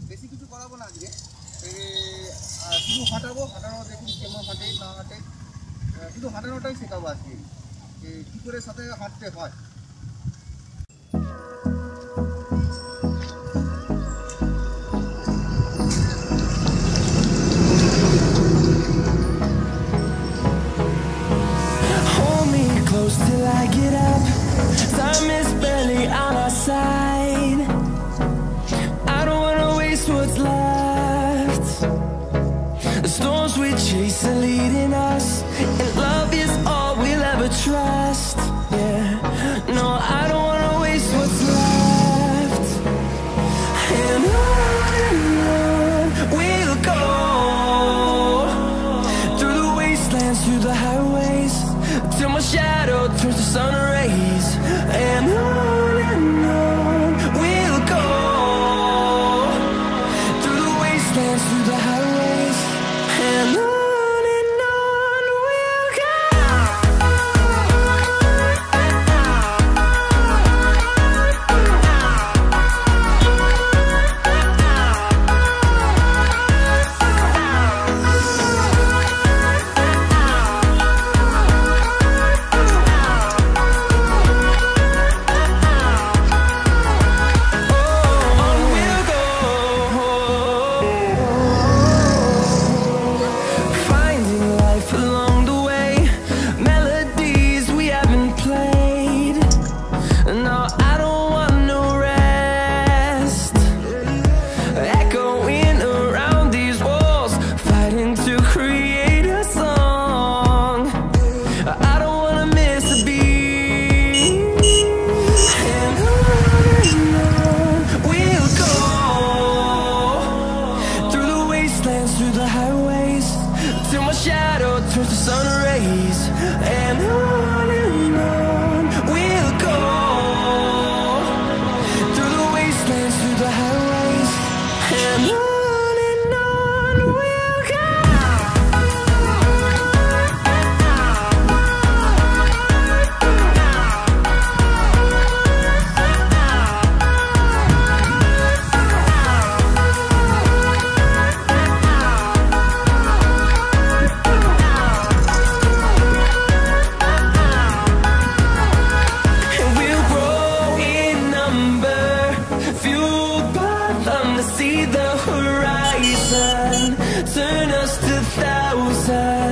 বেশি কিছু করাবো না আজকে, শুধু হাঁটাবো। হাঁটানো দেখুন কেমন হাঁটে না হাঁটে, শুধু হাঁটানোটাই শেখাবো আজকে, যে কী করে সাথে হাঁটতে হয়। Till I get up, time is barely on our side. I don't wanna waste what's left. The storms we chase are leading us, and love is all we'll ever trust. Yeah, no, I don't wanna waste what's left. And on we'll go, through the wastelands, through the highways, till my shadow turns to sun rays. And on we'll go, through the wastelands, through the highways. And on we'll go. Through the highways, till my shadow turns to sun rays. And on we'll go, through the wastelands, through the highways. And on we'll go. See the horizon, turn us to thousands.